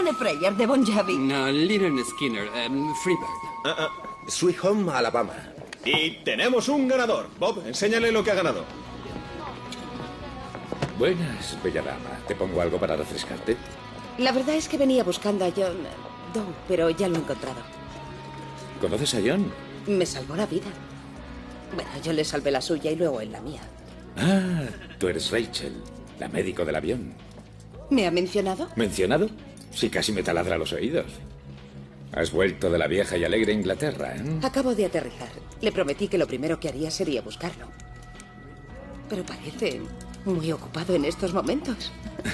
Pone Prayer de Bon Jovi. No, Lynyrd Skynyrd, Freebird. Sweet Home Alabama. Y tenemos un ganador. Bob, enséñale lo que ha ganado. Buenas, bella dama. ¿Te pongo algo para refrescarte? La verdad es que venía buscando a John Doe, pero ya lo he encontrado. ¿Conoces a John? Me salvó la vida. Bueno, yo le salvé la suya y luego él la mía. Ah, tú eres Rachel, la médico del avión. ¿Me ha mencionado? ¿Mencionado? Sí, casi me taladra los oídos. Has vuelto de la vieja y alegre Inglaterra, ¿eh? Acabo de aterrizar. Le prometí que lo primero que haría sería buscarlo. Pero parece muy ocupado en estos momentos.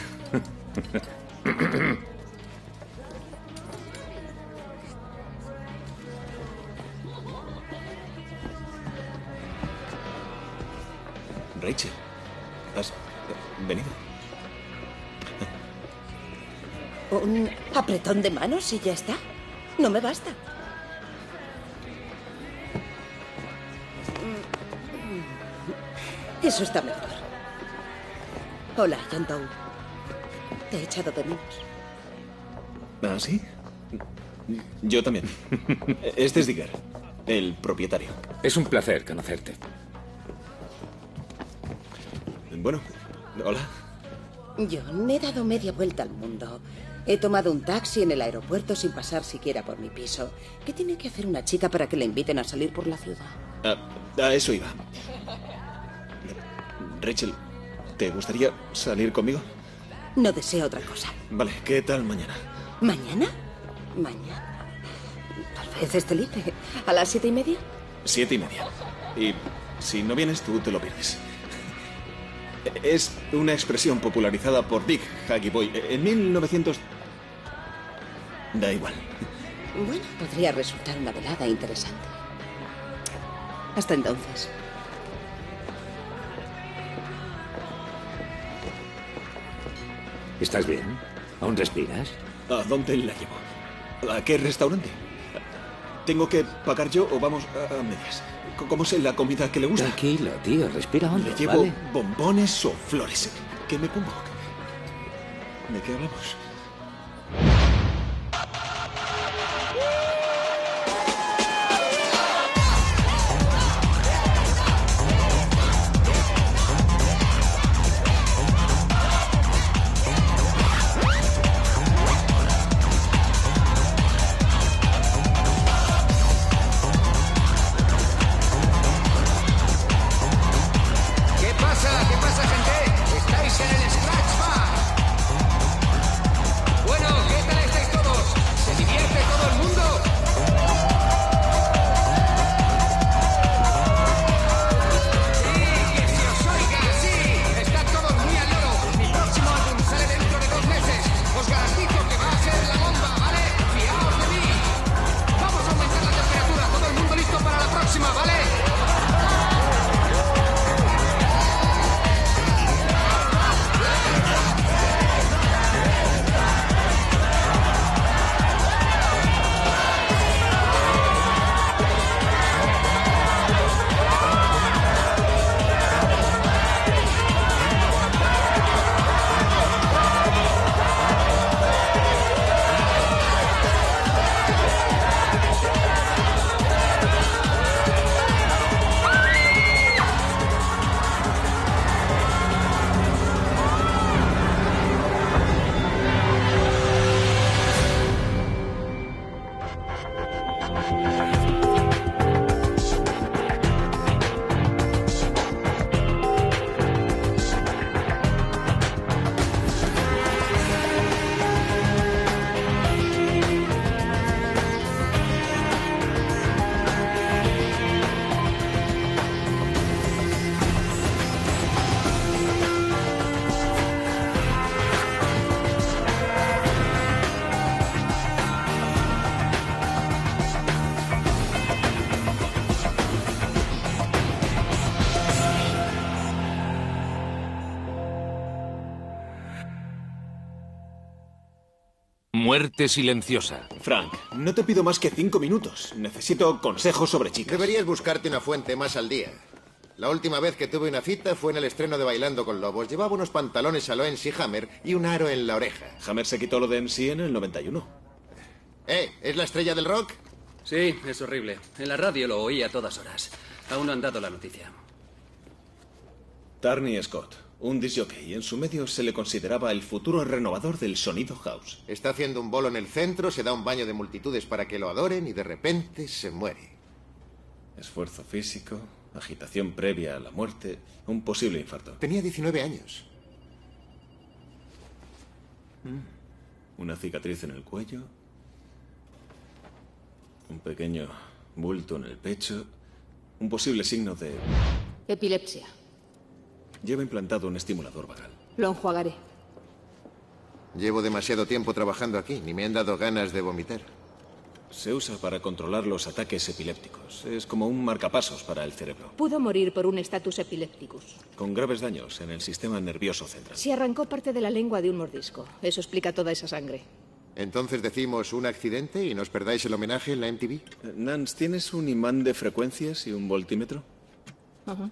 Rachel, ¿has venido? ¿Un apretón de manos y ya está? No me basta. Eso está mejor. Hola, John Doe. Te he echado de menos. ¿Ah, sí? Yo también. Este es Digger, el propietario. Es un placer conocerte. Bueno, hola. John, he dado media vuelta al mundo. He tomado un taxi en el aeropuerto sin pasar siquiera por mi piso. ¿Qué tiene que hacer una chica para que la inviten a salir por la ciudad? A eso iba. Rachel, ¿te gustaría salir conmigo? No deseo otra cosa. Vale, ¿qué tal mañana? ¿Mañana? Mañana. Tal vez esté libre. ¿A las 7:30? 7:30. Y si no vienes, tú te lo pierdes. Es una expresión popularizada por Dick Huggy Boy en 1900... Da igual. Bueno, podría resultar una velada interesante. Hasta entonces. ¿Estás bien? ¿Aún respiras? ¿A dónde la llevo? ¿A qué restaurante? ¿Tengo que pagar yo o vamos a medias? ¿Cómo sé la comida que le gusta? Tranquilo, tío, respira hondo, ¿Le llevo ¿vale? bombones o flores? ¿Qué me pongo? ¿De qué hablamos? ¿Qué pasa, gente? ¿Estáis en el Scratch Bar? Bueno, ¿qué tal estáis todos? ¿Se divierte todo el mundo? Sí, que se os oiga, sí. Están todos muy al loro. Mi próximo álbum sale dentro de 2 meses. Os garantizo que va a ser la bomba, ¿vale? Fiaos de mí. Vamos a aumentar la temperatura. Todo el mundo listo para la próxima, ¿vale? Muerte silenciosa. Frank, no te pido más que 5 minutos. Necesito consejos sobre chicas. Deberías buscarte una fuente más al día. La última vez que tuve una cita fue en el estreno de Bailando con Lobos. Llevaba unos pantalones a lo MC Hammer y un aro en la oreja. Hammer se quitó lo de MC en el 91. ¿Es la estrella del rock? Sí, es horrible. En la radio lo oí a todas horas. Aún no han dado la noticia. Turney Scott, un disc jockey. En su medio se le consideraba el futuro renovador del sonido house. Está haciendo un bolo en el centro, se da un baño de multitudes para que lo adoren y de repente se muere. Esfuerzo físico, agitación previa a la muerte, un posible infarto. Tenía 19 años. Una cicatriz en el cuello, un pequeño bulto en el pecho, un posible signo de... Epilepsia. Lleva implantado un estimulador vagal. Lo enjuagaré. Llevo demasiado tiempo trabajando aquí, ni me han dado ganas de vomitar. Se usa para controlar los ataques epilépticos. Es como un marcapasos para el cerebro. Pudo morir por un status epilepticus. Con graves daños en el sistema nervioso central. Se arrancó parte de la lengua de un mordisco. Eso explica toda esa sangre. Entonces decimos un accidente y nos perdáis el homenaje en la MTV. Nance, ¿tienes un imán de frecuencias y un voltímetro? Ajá.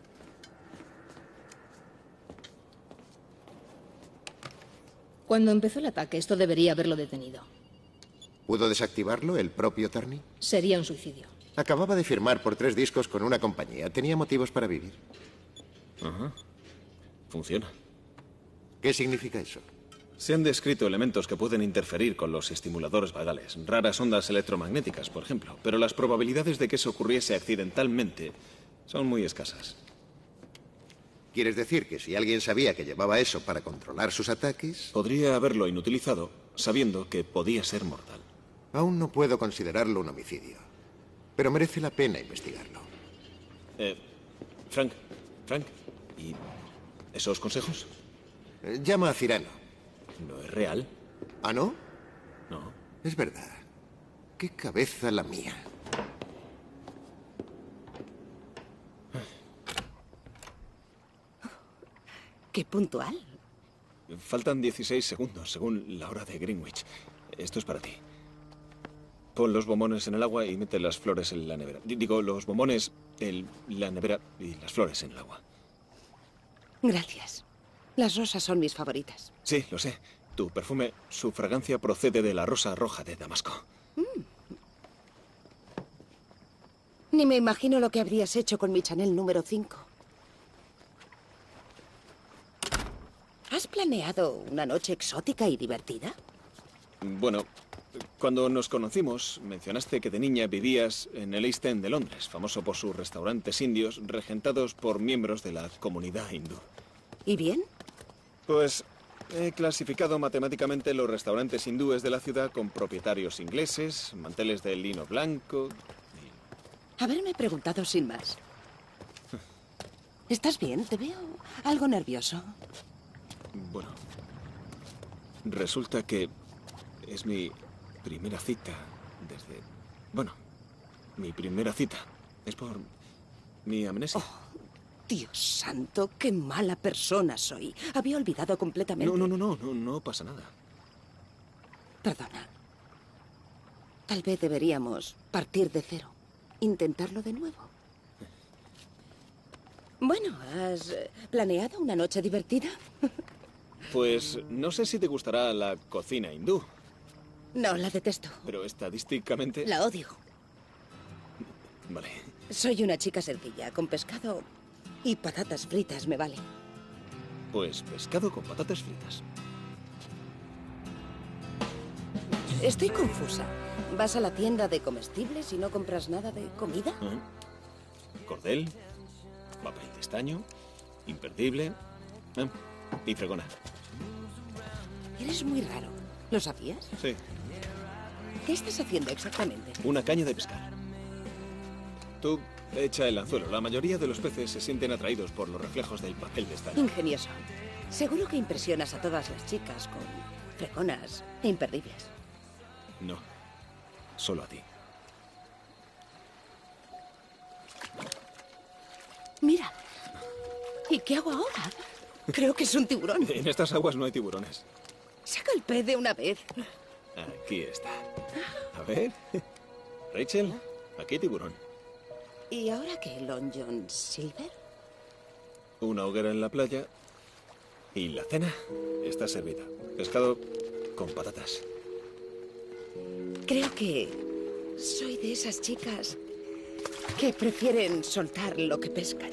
Cuando empezó el ataque, esto debería haberlo detenido. ¿Pudo desactivarlo el propio Turney? Sería un suicidio. Acababa de firmar por 3 discos con una compañía. Tenía motivos para vivir. Ajá. Funciona. ¿Qué significa eso? Se han descrito elementos que pueden interferir con los estimuladores vagales, raras ondas electromagnéticas, por ejemplo, pero las probabilidades de que eso ocurriese accidentalmente son muy escasas. ¿Quieres decir que si alguien sabía que llevaba eso para controlar sus ataques? Podría haberlo inutilizado sabiendo que podía ser mortal. Aún no puedo considerarlo un homicidio, pero merece la pena investigarlo. Frank, ¿y esos consejos? Llama a Cyrano. ¿No es real? ¿Ah, no? No. Es verdad. Qué cabeza la mía. ¡Qué puntual! Faltan 16 segundos, según la hora de Greenwich. Esto es para ti. Pon los bombones en el agua y mete las flores en la nevera. Digo, los bombones en la nevera y las flores en el agua. Gracias. Las rosas son mis favoritas. Sí, lo sé. Tu perfume, su fragancia procede de la rosa roja de Damasco. Ni me imagino lo que habrías hecho con mi Chanel número 5. ¿Has planeado una noche exótica y divertida? Bueno, cuando nos conocimos, mencionaste que de niña vivías en el East End de Londres, famoso por sus restaurantes indios regentados por miembros de la comunidad hindú. ¿Y bien? Pues he clasificado matemáticamente los restaurantes hindúes de la ciudad con propietarios ingleses, manteles de lino blanco... Haberme preguntado sin más. ¿Estás bien? Te veo algo nervioso. Bueno, resulta que es mi primera cita desde... Bueno, mi primera cita es por mi amnesia. Oh, Dios santo, qué mala persona soy. Había olvidado completamente. No pasa nada. Perdona. Tal vez deberíamos partir de cero. Intentarlo de nuevo. Bueno, ¿has planeado una noche divertida? Pues no sé si te gustará la cocina hindú. No, la detesto. Pero estadísticamente... La odio. Vale. Soy una chica sencilla, con pescado y patatas fritas me vale. Pues pescado con patatas fritas. Estoy confusa. ¿Vas a la tienda de comestibles y no compras nada de comida? Cordel, papel de estaño, imperdible y fregona. Eres muy raro. ¿Lo sabías? Sí. ¿Qué estás haciendo exactamente? Una caña de pescar. Tú echa el anzuelo. La mayoría de los peces se sienten atraídos por los reflejos del papel de estaño. Ingenioso. Seguro que impresionas a todas las chicas con fregonas e imperdibles. No. Solo a ti. Mira. ¿Y qué hago ahora? Creo que es un tiburón. En estas aguas no hay tiburones. Saca el pez de una vez. Aquí está. A ver. Rachel, aquí tiburón. ¿Y ahora qué, Long John Silver? Una hoguera en la playa y la cena está servida. Pescado con patatas. Creo que soy de esas chicas que prefieren soltar lo que pescan.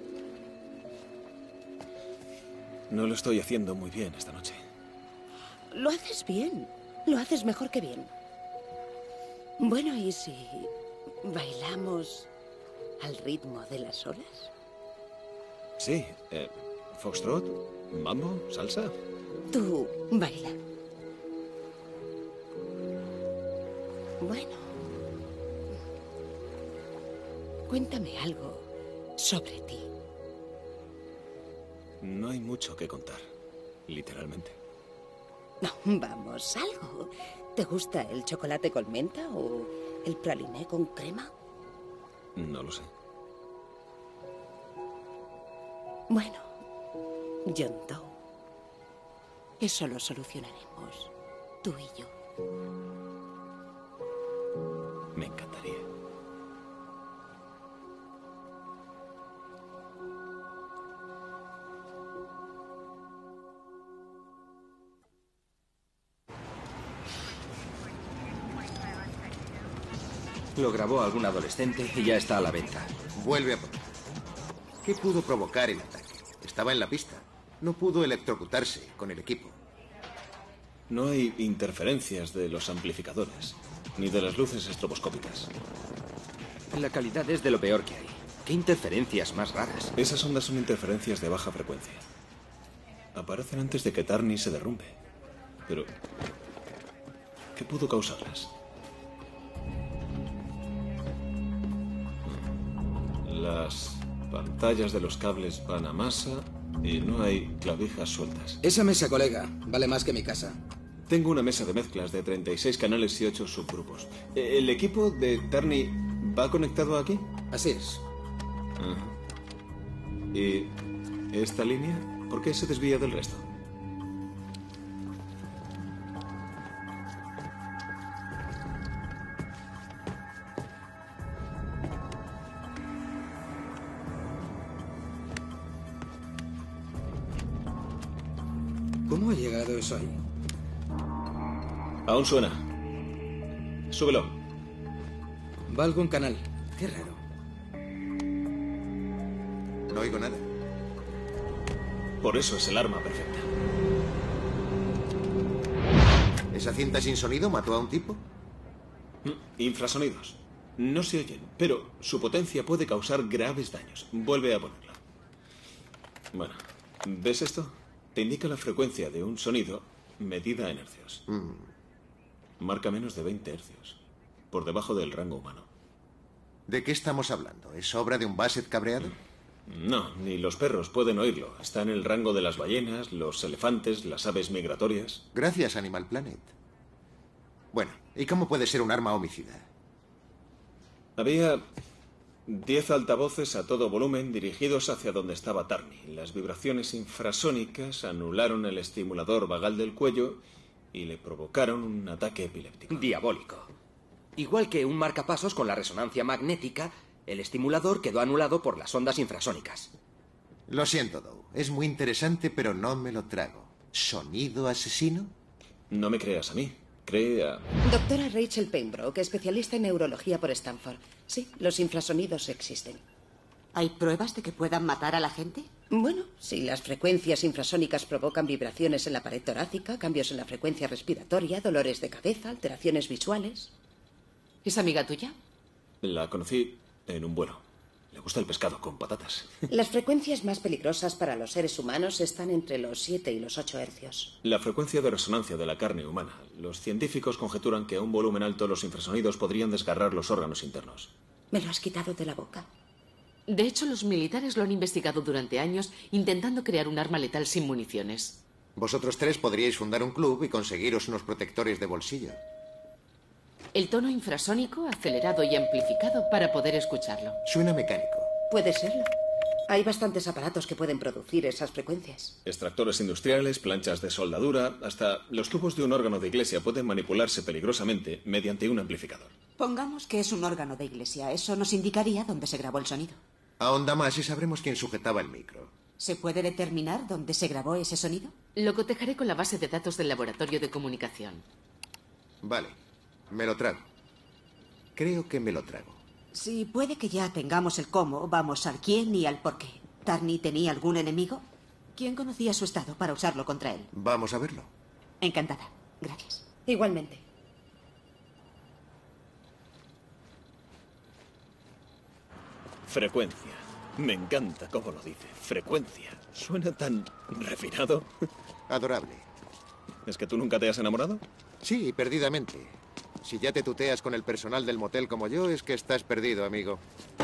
No lo estoy haciendo muy bien esta noche. Lo haces bien. Lo haces mejor que bien. Bueno, ¿y si bailamos al ritmo de las olas? Sí, foxtrot, mambo, salsa. Tú baila. Bueno. Cuéntame algo sobre ti. No hay mucho que contar, literalmente. No, vamos, algo. ¿Te gusta el chocolate con menta o el praliné con crema? No lo sé. Bueno, John Doe. Eso lo solucionaremos, tú y yo. Me encantaría. Lo grabó algún adolescente y ya está a la venta. Vuelve a poner. ¿Qué pudo provocar el ataque? Estaba en la pista. No pudo electrocutarse con el equipo. No hay interferencias de los amplificadores, ni de las luces estroboscópicas. La calidad es de lo peor que hay. ¿Qué interferencias más raras? Esas ondas son interferencias de baja frecuencia. Aparecen antes de que Tarni se derrumbe. Pero, ¿qué pudo causarlas? Las pantallas de los cables van a masa y no hay clavijas sueltas. Esa mesa, colega, vale más que mi casa. Tengo una mesa de mezclas de 36 canales y 8 subgrupos. ¿El equipo de Tarni va conectado aquí? Así es. Ajá. ¿Y esta línea? ¿Por qué se desvía del resto? ¿Cómo ha llegado eso ahí? Aún suena. Súbelo. Va a algún canal. Qué raro. No oigo nada. Por eso es el arma perfecta. ¿Esa cinta sin sonido mató a un tipo? Infrasonidos. No se oyen, pero su potencia puede causar graves daños. Vuelve a ponerla. Bueno, ¿ves esto? Te indica la frecuencia de un sonido medida en hercios. Marca menos de 20 hercios. Por debajo del rango humano. ¿De qué estamos hablando? ¿Es obra de un Basset cabreado? No, ni los perros pueden oírlo. Está en el rango de las ballenas, los elefantes, las aves migratorias. Gracias, Animal Planet. Bueno, ¿y cómo puede ser un arma homicida? Había 10 altavoces a todo volumen dirigidos hacia donde estaba Tarni. Las vibraciones infrasónicas anularon el estimulador vagal del cuello y le provocaron un ataque epiléptico. Diabólico. Igual que un marcapasos con la resonancia magnética, el estimulador quedó anulado por las ondas infrasónicas. Lo siento, Doe. Es muy interesante, pero no me lo trago. ¿Sonido asesino? No me creas a mí. Cree a... Doctora Rachel Pembroke, especialista en neurología por Stanford. Sí, los infrasonidos existen. ¿Hay pruebas de que puedan matar a la gente? Bueno, si las frecuencias infrasónicas provocan vibraciones en la pared torácica, cambios en la frecuencia respiratoria, dolores de cabeza, alteraciones visuales. ¿Es amiga tuya? La conocí en un vuelo. Le gusta el pescado con patatas. Las frecuencias más peligrosas para los seres humanos están entre los 7 y los 8 hercios. La frecuencia de resonancia de la carne humana. Los científicos conjeturan que a un volumen alto los infrasonidos podrían desgarrar los órganos internos. Me lo has quitado de la boca. De hecho, los militares lo han investigado durante años, intentando crear un arma letal sin municiones. Vosotros tres podríais fundar un club y conseguiros unos protectores de bolsillo. El tono infrasónico acelerado y amplificado para poder escucharlo. Suena mecánico. Puede serlo. Hay bastantes aparatos que pueden producir esas frecuencias. Extractores industriales, planchas de soldadura, hasta los tubos de un órgano de iglesia pueden manipularse peligrosamente mediante un amplificador. Pongamos que es un órgano de iglesia. Eso nos indicaría dónde se grabó el sonido. Ahonda más y sabremos quién sujetaba el micro. ¿Se puede determinar dónde se grabó ese sonido? Lo cotejaré con la base de datos del laboratorio de comunicación. Vale, me lo trago. Creo que me lo trago. Si puede que ya tengamos el cómo, vamos al quién y al por qué. ¿Tarni tenía algún enemigo? ¿Quién conocía su estado para usarlo contra él? Vamos a verlo. Encantada. Gracias. Igualmente. Frecuencia. Me encanta cómo lo dice. Frecuencia. Suena tan refinado. Adorable. ¿Es que tú nunca te has enamorado? Sí, perdidamente. Si ya te tuteas con el personal del motel como yo, es que estás perdido, amigo.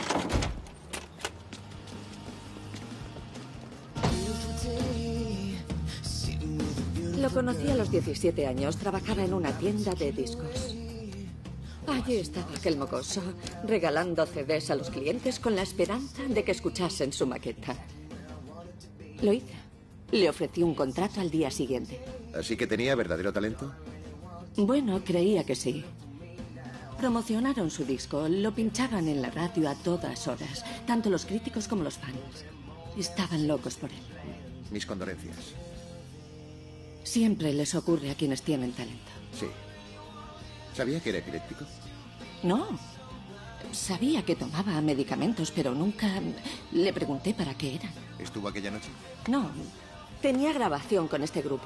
Lo conocí a los 17 años. Trabajaba en una tienda de discos. Allí estaba aquel mocoso, regalando CDs a los clientes con la esperanza de que escuchasen su maqueta. Lo hice. Le ofrecí un contrato al día siguiente. ¿Así que tenía verdadero talento? Bueno, creía que sí. Promocionaron su disco, lo pinchaban en la radio a todas horas, tanto los críticos como los fans. Estaban locos por él. Mis condolencias. Siempre les ocurre a quienes tienen talento. Sí. ¿Sabía que era epiléptico? No. Sabía que tomaba medicamentos, pero nunca le pregunté para qué eran. ¿Estuvo aquella noche? No. Tenía grabación con este grupo.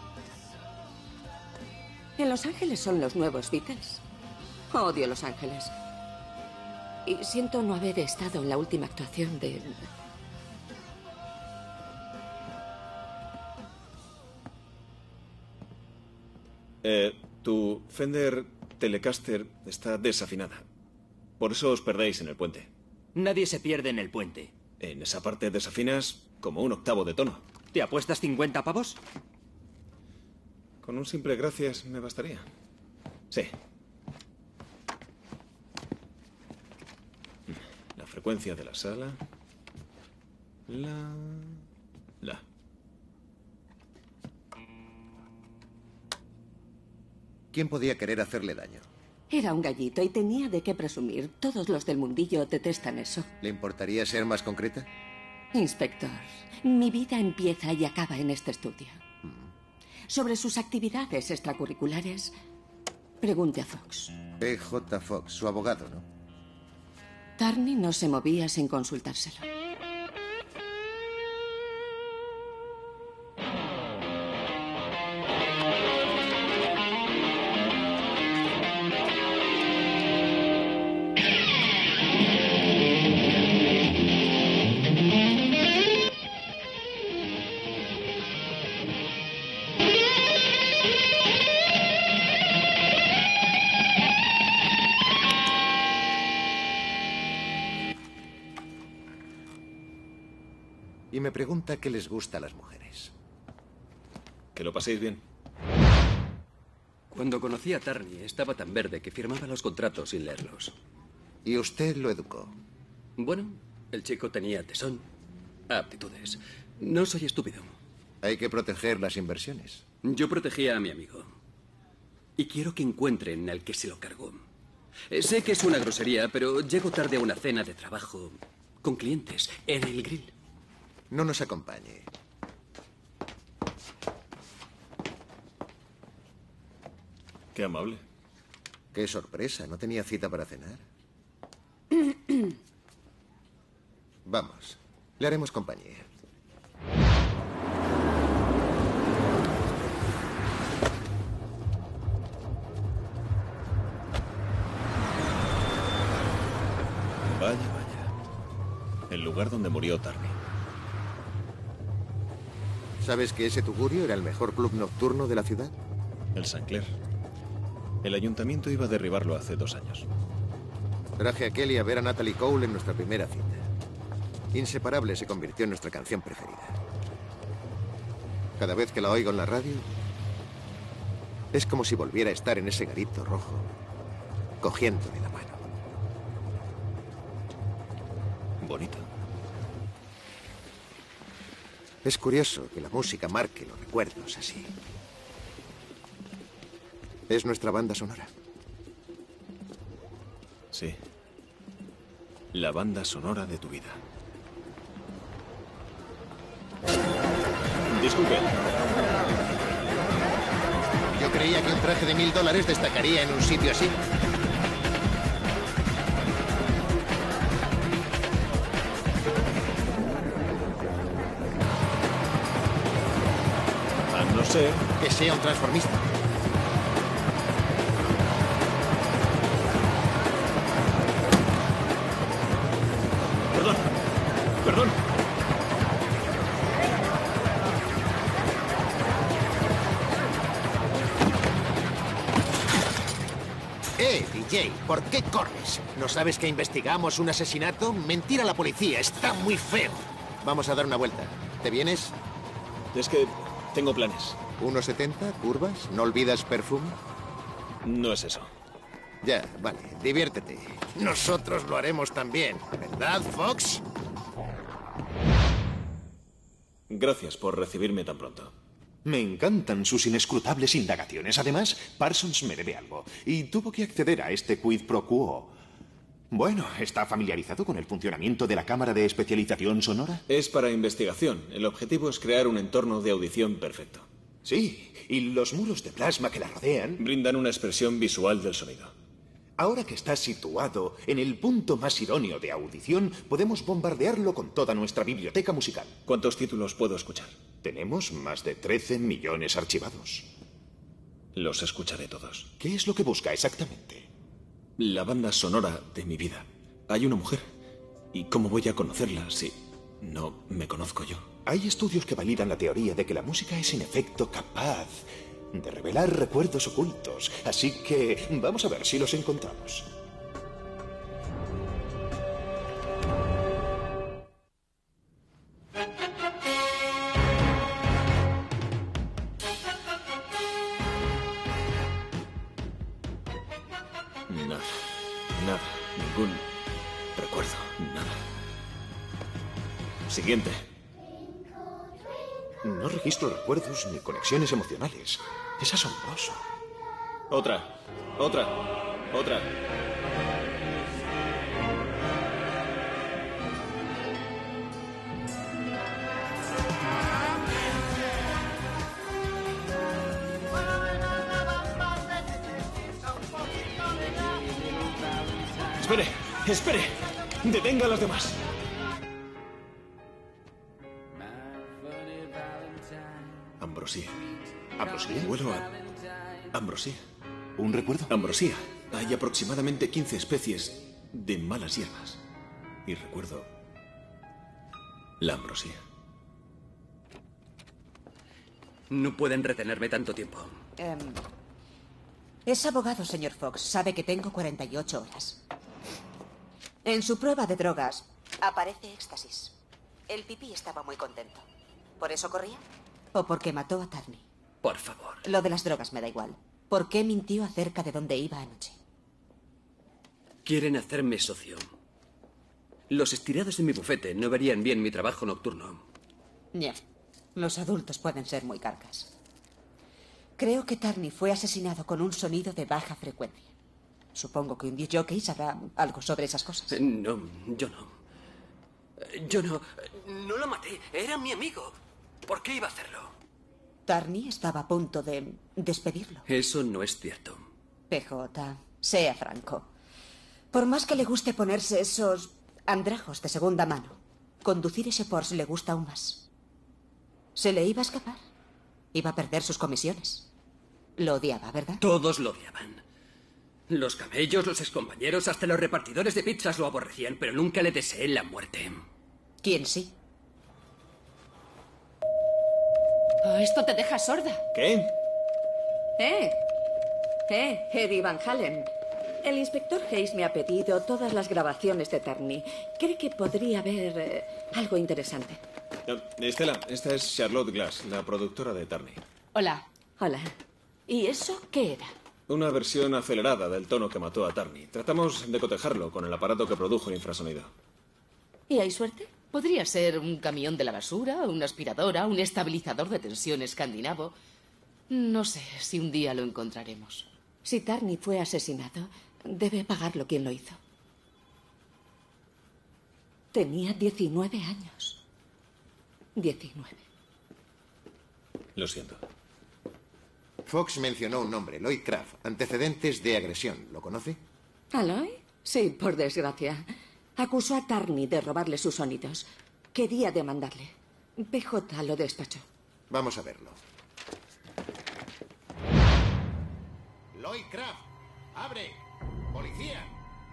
En Los Ángeles son los nuevos Beatles. Odio Los Ángeles. Y siento no haber estado en la última actuación de... Tu Fender Telecaster está desafinada. Por eso os perdéis en el puente. Nadie se pierde en el puente. En esa parte desafinas como un octavo de tono. ¿Te apuestas 50 pavos? Con un simple gracias me bastaría. Sí. La frecuencia de la sala. La. ¿Quién podía querer hacerle daño? Era un gallito y tenía de qué presumir. Todos los del mundillo detestan eso. ¿Le importaría ser más concreta? Inspector, mi vida empieza y acaba en este estudio. Sobre sus actividades extracurriculares, pregunte a Fox. P.J. Fox, su abogado, ¿no? Tarni no se movía sin consultárselo. Y me pregunta qué les gusta a las mujeres. Que lo paséis bien. Cuando conocí a Tarni, estaba tan verde que firmaba los contratos sin leerlos. ¿Y usted lo educó? Bueno, el chico tenía tesón, aptitudes. No soy estúpido. Hay que proteger las inversiones. Yo protegía a mi amigo. Y quiero que encuentren al que se lo cargó. Sé que es una grosería, pero llego tarde a una cena de trabajo con clientes en el grill. No nos acompañe. Qué amable. Qué sorpresa, ¿no tenía cita para cenar? Vamos, le haremos compañía. Vaya, vaya. El lugar donde murió Tarni. ¿Sabes que ese tugurio era el mejor club nocturno de la ciudad? El Sancler. El ayuntamiento iba a derribarlo hace 2 años. Traje a Kelly a ver a Natalie Cole en nuestra primera cita. Inseparable se convirtió en nuestra canción preferida. Cada vez que la oigo en la radio, es como si volviera a estar en ese garito rojo, cogiéndole la mano. Bonito. Es curioso que la música marque los recuerdos así. Es nuestra banda sonora. Sí. La banda sonora de tu vida. Disculpe. Yo creía que un traje de $1000 destacaría en un sitio así. No sé. Que sea un transformista. Perdón. Perdón. DJ, ¿por qué corres? ¿No sabes que investigamos un asesinato? Mentir a la policía está muy feo. Vamos a dar una vuelta. ¿Te vienes? Es que tengo planes. 1,70, curvas, ¿no olvidas perfume? No es eso. Ya, vale, diviértete. Nosotros lo haremos también, ¿verdad, Fox? Gracias por recibirme tan pronto. Me encantan sus inescrutables indagaciones. Además, Parsons me debe algo y tuvo que acceder a este quid pro quo. Bueno, ¿está familiarizado con el funcionamiento de la cámara de especialización sonora? Es para investigación. El objetivo es crear un entorno de audición perfecto. Sí, y los muros de plasma que la rodean brindan una expresión visual del sonido. Ahora que está situado en el punto más idóneo de audición, podemos bombardearlo con toda nuestra biblioteca musical. ¿Cuántos títulos puedo escuchar? Tenemos más de 13 millones archivados. Los escucharé todos. ¿Qué es lo que busca exactamente? La banda sonora de mi vida. Hay una mujer. ¿Y cómo voy a conocerla si no me conozco yo? Hay estudios que validan la teoría de que la música es en efecto capaz de revelar recuerdos ocultos. Así que vamos a ver si los encontramos. Nada, ningún recuerdo, nada. Siguiente. No registro recuerdos ni conexiones emocionales. Es asombroso. Otra. Espere. Detenga a los demás. Ambrosía. ¿Ambrosía? Huelo a ambrosía. ¿Un recuerdo? Ambrosía. Hay aproximadamente 15 especies de malas hierbas. Y recuerdo la ambrosía. No pueden retenerme tanto tiempo. Es abogado, señor Fox. Sabe que tengo 48 horas. En su prueba de drogas aparece éxtasis. El pipí estaba muy contento. ¿Por eso corría? ¿O porque mató a Tarney? Por favor. Lo de las drogas me da igual. ¿Por qué mintió acerca de dónde iba anoche? Quieren hacerme socio. Los estirados de mi bufete no verían bien mi trabajo nocturno. Ya. Los adultos pueden ser muy carcas. Creo que Tarney fue asesinado con un sonido de baja frecuencia. Supongo que un disc jockey sabrá algo sobre esas cosas. No, yo no. Yo no. No lo maté. Era mi amigo. ¿Por qué iba a hacerlo? Tarney estaba a punto de despedirlo. Eso no es cierto. PJ, sea franco. Por más que le guste ponerse esos andrajos de segunda mano, conducir ese Porsche le gusta aún más. Se le iba a escapar. Iba a perder sus comisiones. Lo odiaba, ¿verdad? Todos lo odiaban. Los camellos, los excompañeros, hasta los repartidores de pizzas lo aborrecían, pero nunca le deseé la muerte. ¿Quién sí? Oh, esto te deja sorda. ¿Qué? Eddie Van Halen. El inspector Hayes me ha pedido todas las grabaciones de Tarney. Cree que podría haber algo interesante. Estela, esta es Charlotte Glass, la productora de Tarney. Hola. Hola. ¿Y eso qué era? Una versión acelerada del tono que mató a Tarney. Tratamos de cotejarlo con el aparato que produjo el infrasonido. ¿Y hay suerte? Podría ser un camión de la basura, una aspiradora, un estabilizador de tensión escandinavo. No sé si un día lo encontraremos. Si Tarney fue asesinado, debe pagarlo quien lo hizo. Tenía 19 años. 19. Lo siento. Fox mencionó un nombre, Lloyd Craft. Antecedentes de agresión. ¿Lo conoce? ¿Aloy? Sí, por desgracia. Acusó a Tarny de robarle sus sonidos. Quería demandarle. PJ lo despachó. Vamos a verlo. Lloyd Craft, abre. Policía.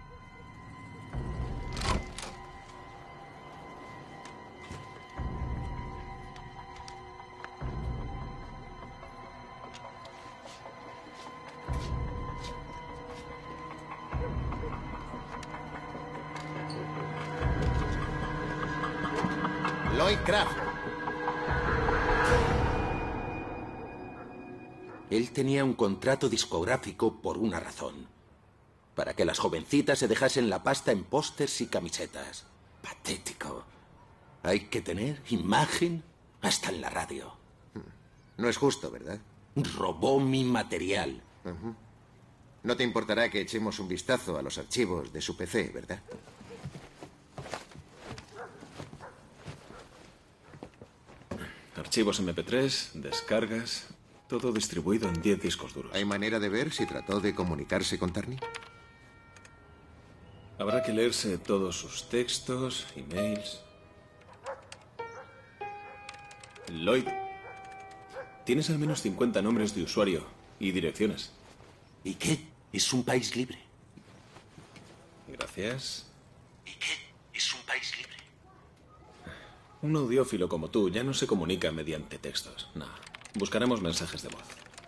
Lloyd Craft. Él tenía un contrato discográfico por una razón. Para que las jovencitas se dejasen la pasta en pósters y camisetas. Patético. Hay que tener imagen hasta en la radio. No es justo, ¿verdad? Robó mi material. No te importará que echemos un vistazo a los archivos de su PC, ¿verdad? Archivos MP3, descargas, todo distribuido en 10 discos duros. ¿Hay manera de ver si trató de comunicarse con Tarny? Habrá que leerse todos sus textos, emails. Lloyd, tienes al menos 50 nombres de usuario y direcciones. ¿Y qué? Es un país libre. Gracias. ¿Y qué? Es un país libre. Un audiófilo como tú ya no se comunica mediante textos. No. Buscaremos mensajes de voz.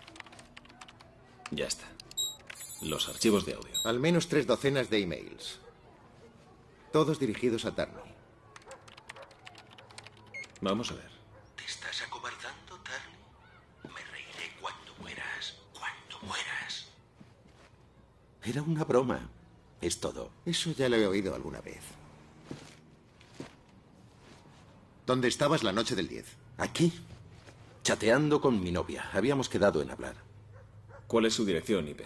Ya está. Los archivos de audio. Al menos 3 docenas de emails. Todos dirigidos a Tarny. Vamos a ver. ¿Te estás acobardando, Tarny? Me reiré cuando mueras. Cuando mueras. Era una broma. Es todo. Eso ya lo he oído alguna vez. ¿Dónde estabas la noche del 10? Aquí. Chateando con mi novia. Habíamos quedado en hablar. ¿Cuál es su dirección, IP?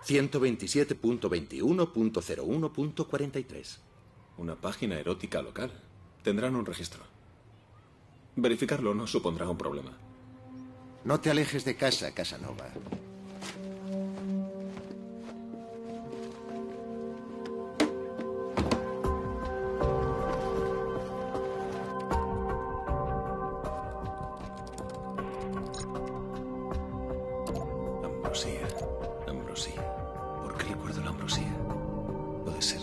127.21.01.43. Una página erótica local. Tendrán un registro. Verificarlo no supondrá un problema. No te alejes de casa, Casanova. Ambrosía. Ambrosía. ¿Por qué recuerdo la ambrosía? Puede ser.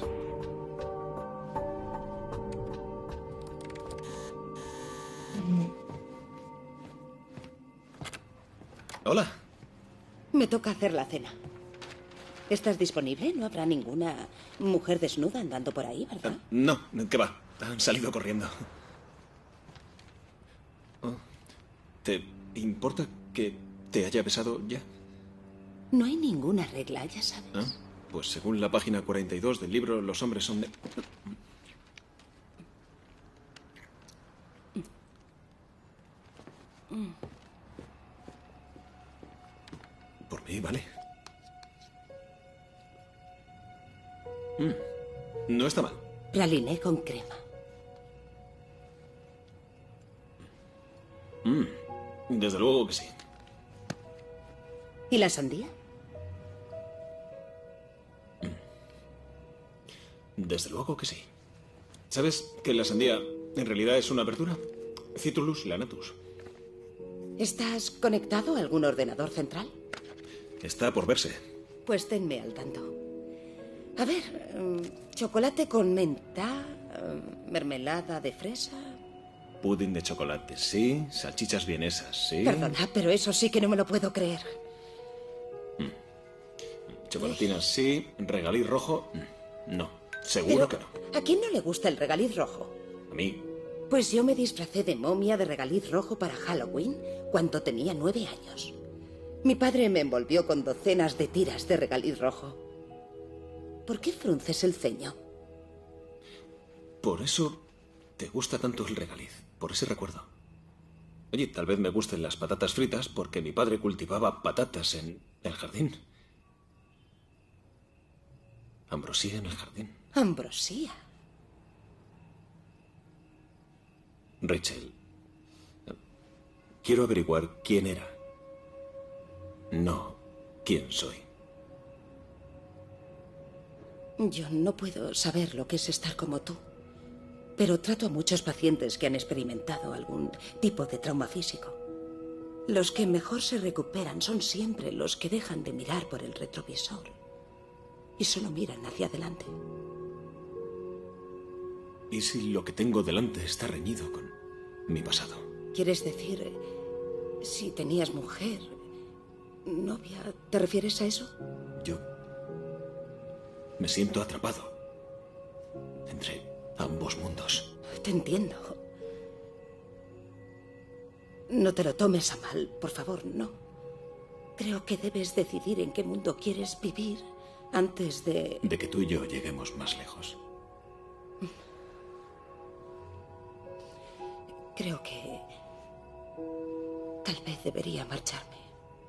Hola. Me toca hacer la cena. ¿Estás disponible? No habrá ninguna mujer desnuda andando por ahí, ¿verdad? No, ¿qué va? Han salido corriendo. Oh. ¿Te importa que te haya besado ya? No hay ninguna regla, ya sabes. ¿Ah? Pues según la página 42 del libro, los hombres son de... Por mí, vale. No está mal. Praliné con crema. Desde luego que sí. ¿Y la sandía? Desde luego que sí. ¿Sabes que la sandía en realidad es una verdura? Citrullus lanatus. ¿Estás conectado a algún ordenador central? Está por verse. Pues tenme al tanto. A ver, chocolate con menta, mermelada de fresa... Pudding de chocolate, sí. Salchichas vienesas, sí. Perdona, pero eso sí que no me lo puedo creer. Chocolatinas, sí. Regaliz rojo, no. Seguro que no. ¿A quién no le gusta el regaliz rojo? A mí. Pues yo me disfracé de momia de regaliz rojo para Halloween cuando tenía 9 años. Mi padre me envolvió con docenas de tiras de regaliz rojo. ¿Por qué frunces el ceño? Por eso te gusta tanto el regaliz, por ese recuerdo. Oye, tal vez me gusten las patatas fritas porque mi padre cultivaba patatas en el jardín. Ambrosía en el jardín. Ambrosía. Rachel, quiero averiguar quién era. No quién soy. Yo no puedo saber lo que es estar como tú, pero trato a muchos pacientes que han experimentado algún tipo de trauma físico. Los que mejor se recuperan son siempre los que dejan de mirar por el retrovisor y solo miran hacia adelante. ¿Y si lo que tengo delante está reñido con mi pasado? ¿Quieres decir si tenías mujer, novia? ¿Te refieres a eso? Yo me siento atrapado entre ambos mundos. Te entiendo. No te lo tomes a mal, por favor, no. Creo que debes decidir en qué mundo quieres vivir antes de... De que tú y yo lleguemos más lejos. Creo que tal vez debería marcharme.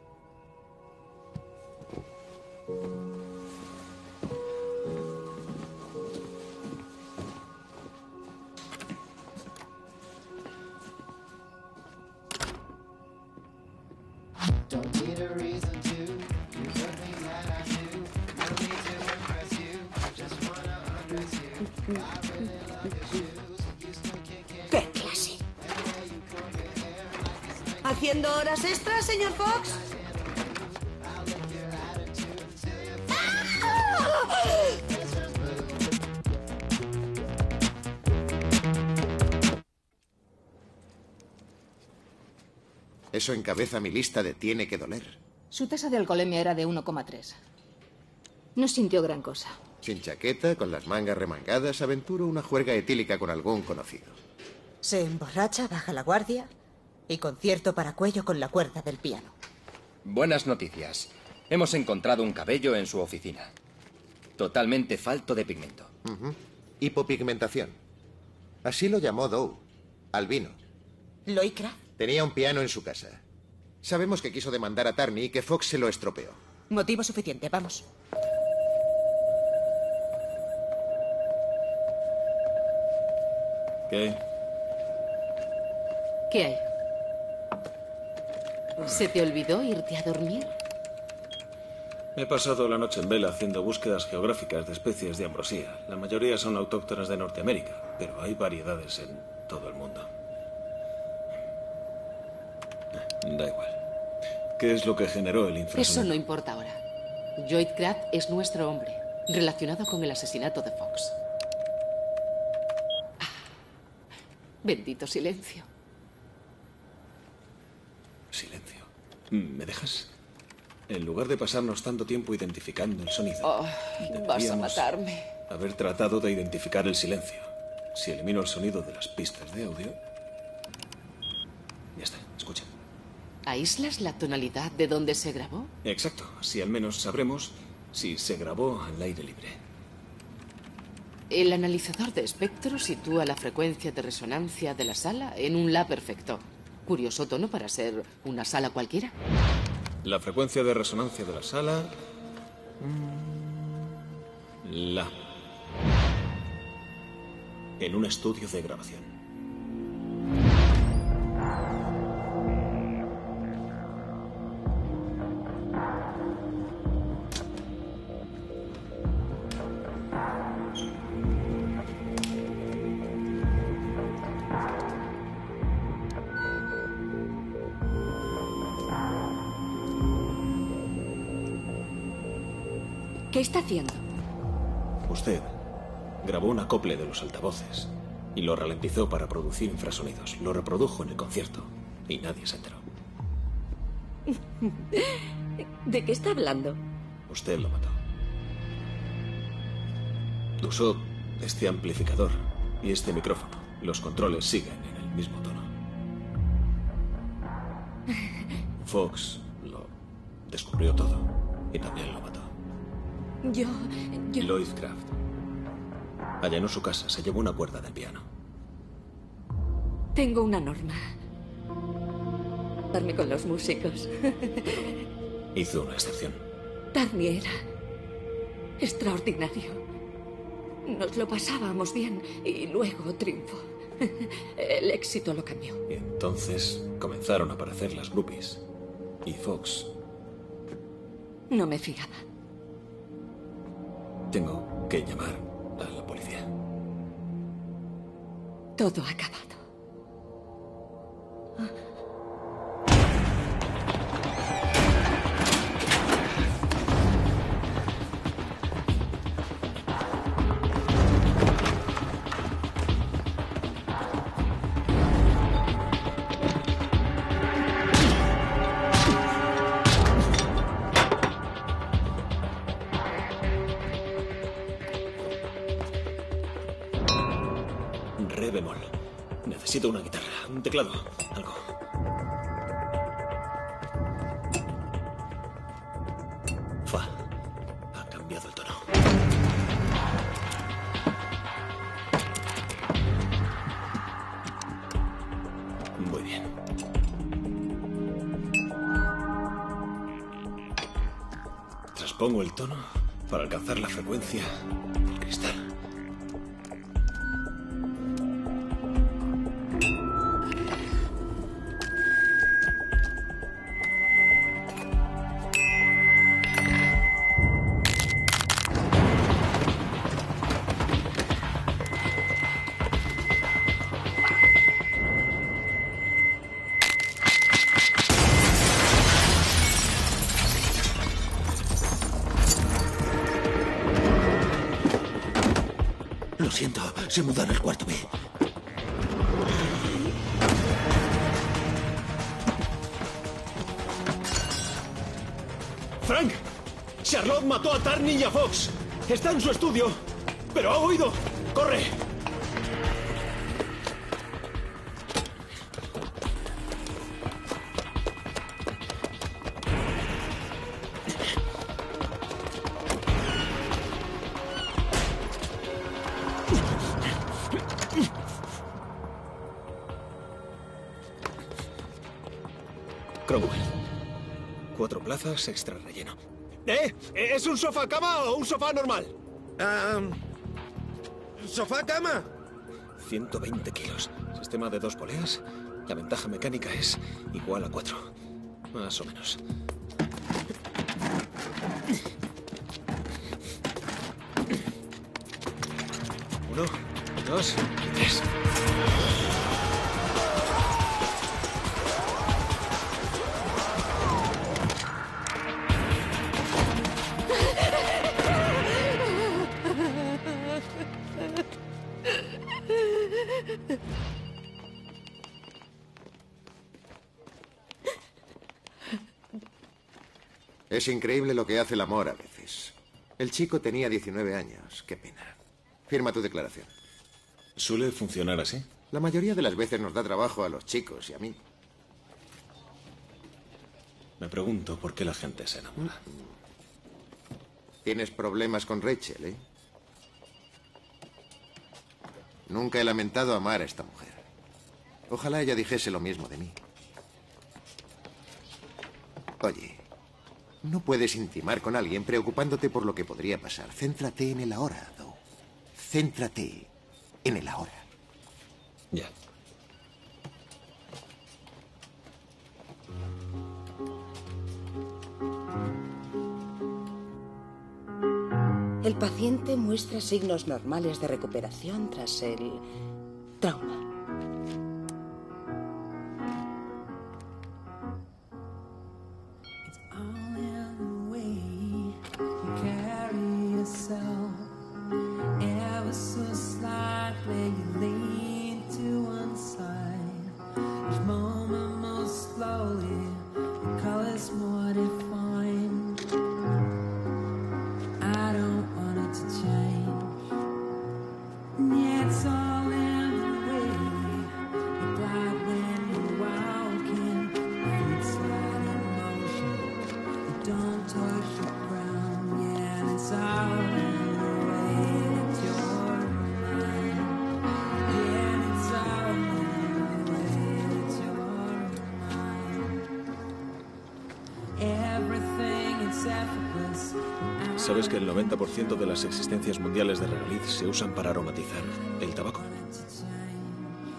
¿Qué clase? ¿Haciendo horas extras, señor Fox? Eso encabeza mi lista de tiene que doler. Su tasa de alcoholemia era de 1,3. No sintió gran cosa. Sin chaqueta, con las mangas remangadas, aventuro una juerga etílica con algún conocido. Se emborracha, baja la guardia y concierto para cuello con la cuerda del piano. Buenas noticias. Hemos encontrado un cabello en su oficina. Totalmente falto de pigmento. Hipopigmentación. Así lo llamó Doe. Albino. Lloyd Craft. Tenía un piano en su casa. Sabemos que quiso demandar a Tarney y que Fox se lo estropeó. Motivo suficiente, vamos. ¿Qué? ¿Qué hay? ¿Se te olvidó irte a dormir? He pasado la noche en vela haciendo búsquedas geográficas de especies de ambrosía. La mayoría son autóctonas de Norteamérica, pero hay variedades en todo el mundo. Da igual. ¿Qué es lo que generó el infrasonido? Eso no importa ahora. Lloyd Craft es nuestro hombre, relacionado con el asesinato de Fox. Bendito silencio. Silencio. ¿Me dejas? En lugar de pasarnos tanto tiempo identificando el sonido, Vas a deberíamos matarme. haber tratado de identificar el silencio. Si elimino el sonido de las pistas de audio... Ya está, escucha. ¿Aíslas la tonalidad de donde se grabó? Exacto, así al menos sabremos si se grabó al aire libre. El analizador de espectro sitúa la frecuencia de resonancia de la sala en un La perfecto. Curioso tono para ser una sala cualquiera. La frecuencia de resonancia de la sala... La. En un estudio de grabación. ¿Qué está haciendo? Usted grabó un acople de los altavoces y lo ralentizó para producir infrasonidos. Lo reprodujo en el concierto y nadie se enteró. ¿De qué está hablando? Usted lo mató. Usó este amplificador y este micrófono. Los controles siguen en el mismo tono. Fox lo descubrió todo y también lo mató. Yo... Lloyd Craft allanó su casa, se llevó una cuerda del piano. Tengo una norma. Darme con los músicos. Hizo una excepción. Tarney era extraordinario. Nos lo pasábamos bien y luego triunfó. El éxito lo cambió. Y entonces comenzaron a aparecer las groupies. Y Fox. No me fiaba. Tengo que llamar a la policía. Todo ha acabado. Re bemol. Necesito una guitarra, un teclado, algo. Fa. Ha cambiado el tono. Muy bien. Traspongo el tono para alcanzar la frecuencia del cristal. Lo siento, se mudan al cuarto B. ¡Frank! Charlotte mató a Tarney y a Fox. Está en su estudio. ¡Pero ha huido! ¡Corre! Cromwell. 4 plazas, extra relleno. ¿Es un sofá cama o un sofá normal? ¿Sofá cama? 120 kilos. Sistema de 2 poleas. La ventaja mecánica es igual a 4. Más o menos. Uno, 2 y 3. Es increíble lo que hace el amor a veces. El chico tenía 19 años. Qué pena. Firma tu declaración. ¿Suele funcionar así? La mayoría de las veces nos da trabajo a los chicos y a mí. Me pregunto por qué la gente se enamora. Tienes problemas con Rachel, ¿eh? Nunca he lamentado amar a esta mujer. Ojalá ella dijese lo mismo de mí. Oye, no puedes intimar con alguien preocupándote por lo que podría pasar. Céntrate en el ahora, Doe. Céntrate en el ahora. Ya. El paciente muestra signos normales de recuperación tras el trauma. ¿Sabes que el 90% de las existencias mundiales de regaliz se usan para aromatizar el tabaco?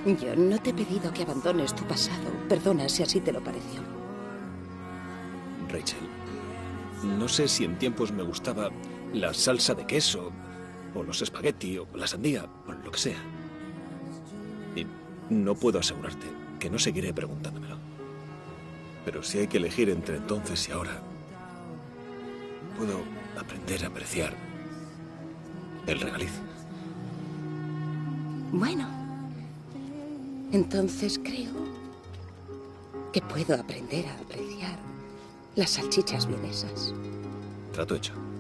Yo no te he pedido que abandones tu pasado. Perdona si así te lo pareció. Rachel, no sé si en tiempos me gustaba la salsa de queso, o los espagueti, o la sandía, o lo que sea. Y no puedo asegurarte que no seguiré preguntándomelo. Pero si hay que elegir entre entonces y ahora, puedo aprender a apreciar el regaliz. Bueno, entonces creo que puedo aprender a apreciar las salchichas vienesas. Trato hecho.